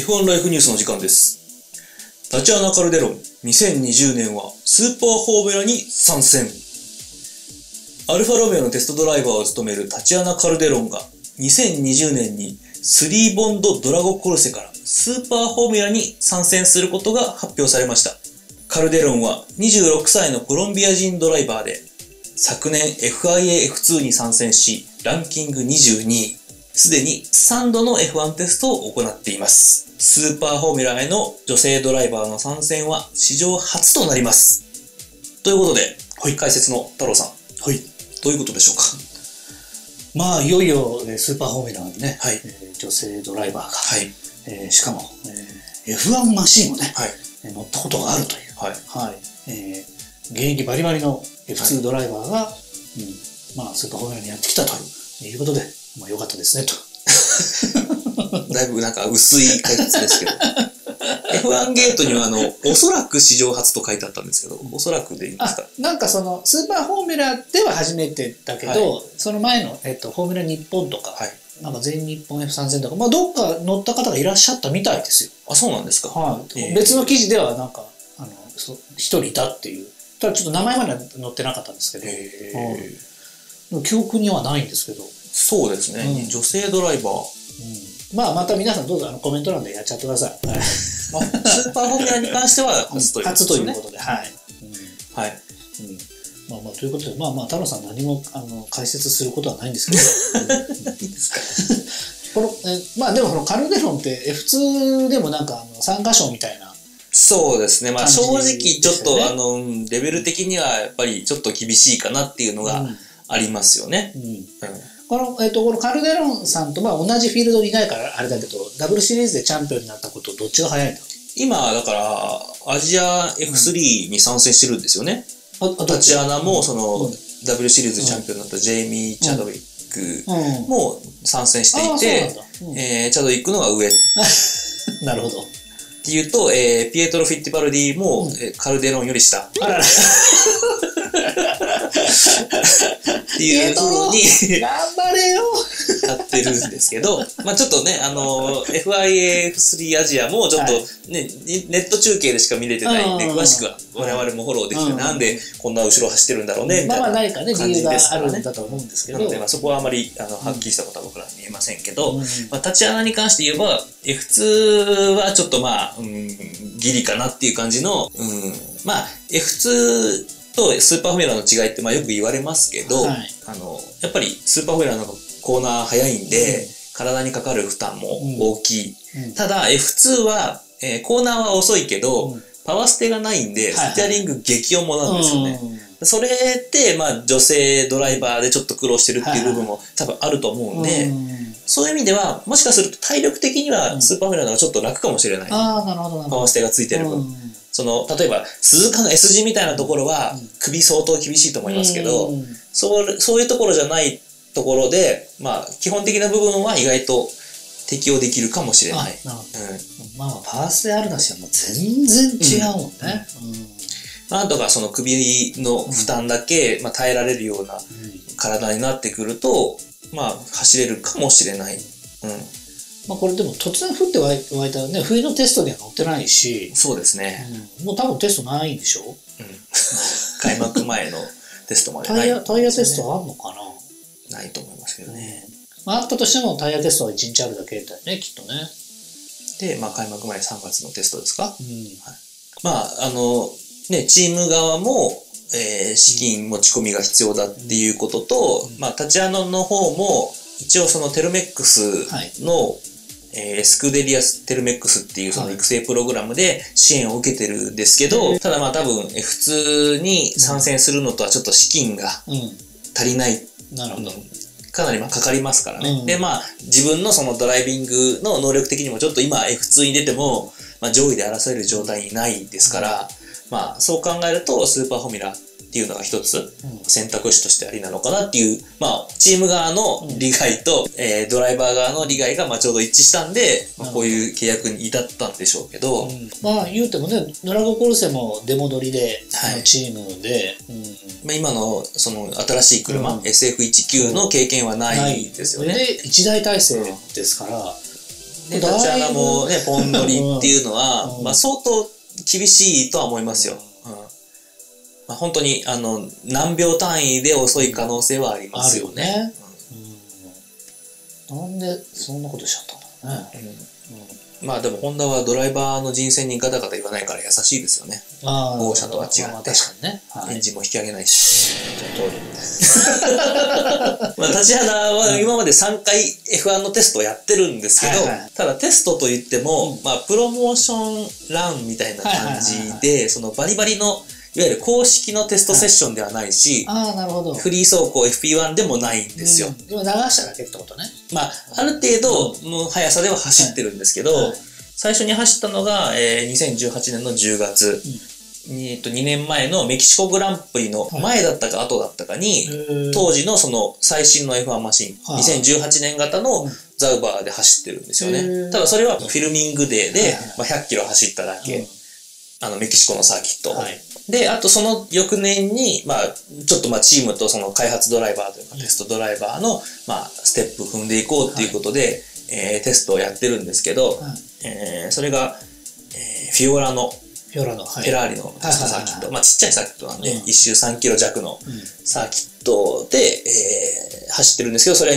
F1 ライフニュースの時間です。タチアナ・カルデロン、2020年はスーパーフォーミュラに参戦。アルファロメオのテストドライバーを務めるタチアナ・カルデロンが2020年に3ボンド・ドラゴコルセからスーパーフォーミュラに参戦することが発表されました。カルデロンは26歳のコロンビア人ドライバーで、昨年 FIA F2 に参戦し、ランキング22位。すでに3度の F1 テストを行っています。スーパーフォーミュラへの女性ドライバーの参戦は史上初となります。ということで、解説の太郎さん。 はい。 どういうことでしょうか。 まあ、いよいよスーパーフォーミュラにね、 はい女性ドライバーが、 はいしかも、F1 マシンをね、 はい乗ったことがあるという、 はい現役バリバリの F2 ドライバーが、まあ、スーパーフォーミュラにやってきたということで、まあ、良かったですねと。 だいぶなんか薄い解説ですけど。F1 ゲートにはおそらく史上初と書いてあったんですけど、おそらくでいいんですか？ なんかそのスーパーフォーミュラでは初めてだけど、その前の、フォーミュラ日本とか、なんか全日本 F3000 とか、まあ、どっか乗った方がいらっしゃったみたいですよ。 あ、そうなんですか。 別の記事ではなんか一人いたっていう。ただちょっと名前までは載ってなかったんですけど、記憶にはないんですけど。 そうですね、女性ドライバー。 まあ、また皆さんどうぞコメント欄でやっちゃってください。 スーパーフォーミュラに関しては初ということで。はい。 はい。 まあまあ、ということで、まあまあ、太郎さん何も解説することはないんですけど。 いいですか。 まあでもこのカルデロンって F2 でもなんか参加賞みたいな。 そうですね。まあ正直ちょっとレベル的にはやっぱりちょっと厳しいかなっていうのがありますよね。 このカルデロンさんとまあ同じフィールドにいないからあれだけど、ダブルシリーズでチャンピオンになったことどっちが早いんだ？ 今だからアジア F3 に参戦してるんですよね。タチアナもそのダブルシリーズチャンピオンになったジェイミー・チャドウィックも参戦していて、チャドウィックのが上。 なるほど。 っていうと、ピエトロ・フィッティパルディも、カルデロンより下。あらら。っていう風に頑張れよやってるんですけど、まあちょっとね、FIA F3 アジアもちょっとね、ネット中継でしか見れてないんで、詳しくは我々もフォローできて、なんでこんな後ろ走ってるんだろうね、みたいな感じですからね。 まあ何かね、理由があるんだと思うんですけど。 なので、まあそこはあまり、はっきりしたことは僕らは見えませんけど、まあタチアナに関して言えば、F2 はちょっとまあ、ギリかなっていう感じの、まあ F2 とスーパーフォーミュラの違いってまあよく言われますけど、やっぱりスーパーフォーミュラのコーナー速いんで、体にかかる負担も大きい。ただ F2 は、コーナーは遅いけど、パワーステがないんで、ステアリング激重なんですよね。それって、まあ女性ドライバーでちょっと苦労してるっていう部分も多分あると思うんで、そういう意味では、もしかすると体力的にはスーパーフォーミュラの方がちょっと楽かもしれない。パワーステがついてる分。例えば、鈴鹿の S 字みたいなところは、首相当厳しいと思いますけど、そういうところじゃないところで、まあ、基本的な部分は意外と適用できるかもしれない。 まあ、パワーステあるなしはもう全然違うもんね。 なんとかその首の負担だけ、まあ、耐えられるような体になってくると、まあ、走れるかもしれない。 まあこれでも突然降って湧いたね、冬のテストには載ってないし。 そうですね。 もう多分テストないんでしょ？ 開幕前のテストまでない。 タイヤテストあんのかな？ないと思いますけどね。 まああったとしてもタイヤテストは1日あるだけだよね、きっとね。 で、まあ開幕前3月のテストですか？まあね、チーム側も、資金持ち込みが必要だっていうことと、まあタチアナの方も一応そのテルメックスの、エスクデリアス・テルメックスっていうその育成プログラムで支援を受けてるんですけど、ただまあ多分 F2 に参戦するのとはちょっと資金が足りない。かなりまあかかりますからね。でまあ自分のそのドライビングの能力的にもちょっと今 F2 に出ても、まあ、上位で争える状態にないですから、まあそう考えるとスーパーフォーミュラっていうのが一つ選択肢としてありなのかなっていう、まあチーム側の利害と、ドライバー側の利害がまあちょうど一致したんで、まあ、こういう契約に至ったんでしょうけど、 まあ言うてもね、ドラゴコルセも出戻りで、チームで、 まあ今のその新しい車、SF19 の経験はないですよね。 で一大体制ですから、 ね、タチアナもね、ポン乗りっていうのは、まあ相当厳しいとは思いますよ。まあ、本当に、何秒単位で遅い可能性はありますよね。 あるよね。なんでそんなことしちゃったんだろうね。 まあでもホンダはドライバーの人選にガタガタ言わないから優しいですよね。豪車とは違って。 まあ確かにね。 エンジンも引き上げないし。まあタチアナは今まで3回 F1 のテストをやってるんですけど、ただテストといっても、まあプロモーションランみたいな感じで、そのバリバリのいわゆる公式のテストセッションではないし、 なるほど。 フリー走行 FP1 でもないんですよ。 今流しただけってことね。 まあ、ある程度の速さでは走ってるんですけど、最初に走ったのが、2018年の10月、2年前のメキシコグランプリの前だったか後だったかに、当時のその最新の F1 マシン、2018年型のザウバーで走ってるんですよね。ただそれはフィルミングデーで100キロ走っただけ。メキシコのサーキット。で、あとその翌年に、まあ、ちょっとまあチームとその開発ドライバーというかテストドライバーの、まあ、ステップ踏んでいこうっていうことで、テストをやってるんですけど、それが、フィオラの、フェラーリのテストサーキット、まあちっちゃいサーキットなんで、1周3キロ弱のサーキットで、走ってるんですけど、それは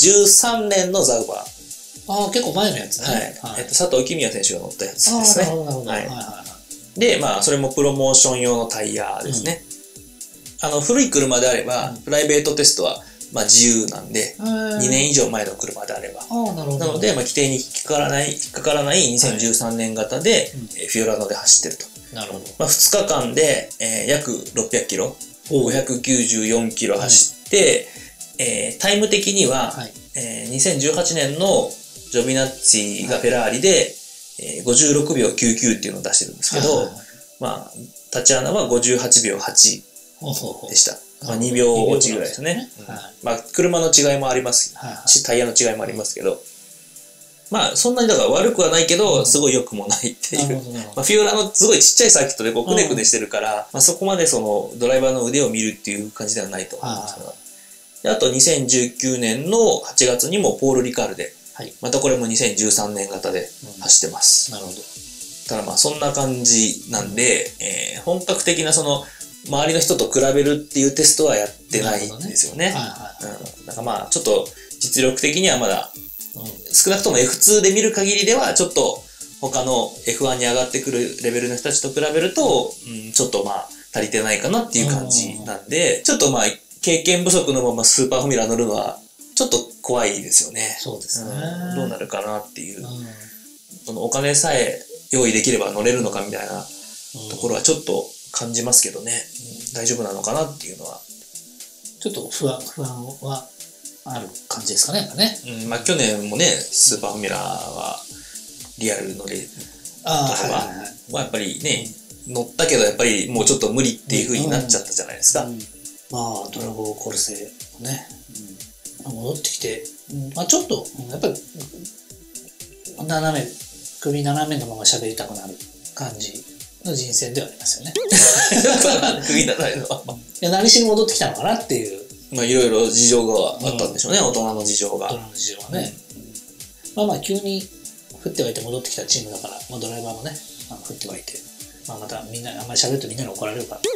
2013年のザウバー。 結構前のやつね。 佐藤公也選手が乗ったやつですね。で、まあ、それもプロモーション用のタイヤですね。古い車であれば、プライベートテストは、まあ、自由なんで、2年以上前の車であれば。なので、まあ、規定に引っかからない2013年型で、フィオラノで走ってると。 なるほど。 まあ、2日間で、約600キロ、594キロ走って、タイム的には、2018年のジョビナッツィがフェラーリで、56秒99っていうのを出してるんですけど、まあ、タチアナは58秒8でした。まあ、2秒落ちぐらいですね。まあ、車の違いもありますし、タイヤの違いもありますけど、まあ、そんなにだから悪くはないけど、すごい良くもないっていう。まあ、フィオラのすごいちっちゃいサーキットでこうくねくねしてるから、まあ、そこまでそのドライバーの腕を見るっていう感じではないと思いますけど。で、あと2019年の8月にもポール・リカルで、またこれも2013年型で走ってます。 なるほど。 ただまあそんな感じなんで、本格的なその周りの人と比べるっていうテストはやってないんですよね。なんかまあちょっと実力的にはまだ、少なくとも F2 で見る限りではちょっと他の F1 に上がってくるレベルの人たちと比べると、ちょっとまあ足りてないかなっていう感じなんで、ちょっとまあ経験不足のままスーパーフォーミュラ乗るのはちょっと怖いですよね。 そうですね。 どうなるかなっていう。そのお金さえ用意できれば乗れるのかみたいなところはちょっと感じますけどね。大丈夫なのかなっていうのは。 ちょっと不安はある感じですかね、やっぱね。 まあ去年もね、スーパーフォーミュラーはリアル乗れとかはやっぱりね、乗ったけどやっぱりもうちょっと無理っていう風になっちゃったじゃないですか。 まあドラゴンコルセもね、戻ってきて、まあちょっとやっぱり首斜めのまま喋りたくなる感じの人選ではありますよね。 首斜めのまま。 いや、何しに戻ってきたのかなっていう。 まあいろいろ事情があったんでしょうね、大人の事情が。 大人の事情がね。まあまあ急に降って湧いて戻ってきたチームだから、まあドライバーもね、降って湧いて、まあまたみんな、あんまり喋るとみんなに怒られるから。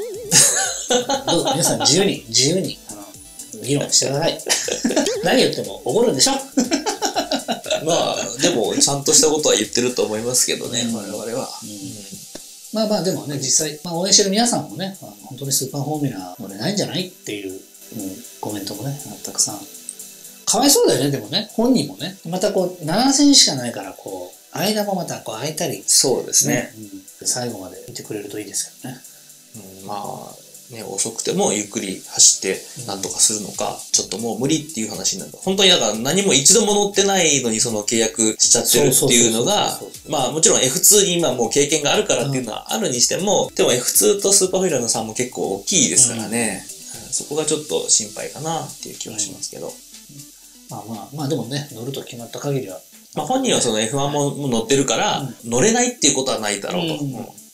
どうぞ皆さん自由に、議論してください。何言っても怒るんでしょ。 まあ、でも、ちゃんとしたことは言ってると思いますけどね、我々は。 まあまあ、でもね、実際、応援してる皆さんもね、本当にスーパーフォーミュラー乗れないんじゃないっていうコメントもね、たくさん。かわいそうだよね、でもね、本人もね。またこう、7戦しかないから、こう、間もまたこう空いたり。 そうですね。 最後まで見てくれるといいですけどね。 まあ、ね、遅くてもゆっくり走ってなんとかするのか、ちょっともう無理っていう話になる。本当にだから何も一度も乗ってないのにその契約しちゃってるっていうのが、まあもちろん F2 に今もう経験があるからっていうのはあるにしても、でも F2 とスーパーフィーラーの差も結構大きいですからね、そこがちょっと心配かなっていう気はしますけど。 まあでもね、乗ると決まった限りは。 まあ本人はその F1 も乗ってるから、乗れないっていうことはないだろうと。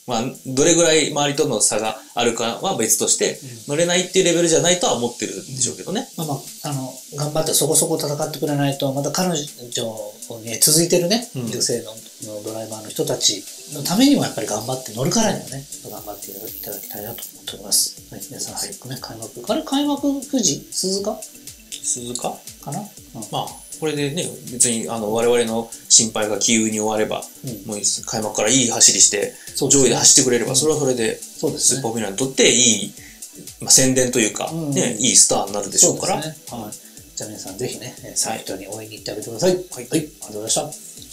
まあ、どれぐらい周りとの差があるかは別として、乗れないっていうレベルじゃないとは思ってるんでしょうけどね。 まあまあ、頑張ってそこそこ戦ってくれないと、また彼女に続いてるね、女性のドライバーの人たちのためにもやっぱり頑張って乗るからにはね、頑張っていただきたいなと思っております。はい、皆さん、早くね、開幕富士鈴鹿かな、 まあ、これでね、別に我々の心配が急に終われば、もう開幕からいい走りして、上位で走ってくれれば、それはそれで、スーパーフィナーにとっていい、宣伝というか、ね、いいスターになるでしょうから。 じゃあ皆さんぜひね、サイトに応援に行ってあげてください。はい、ありがとうございました。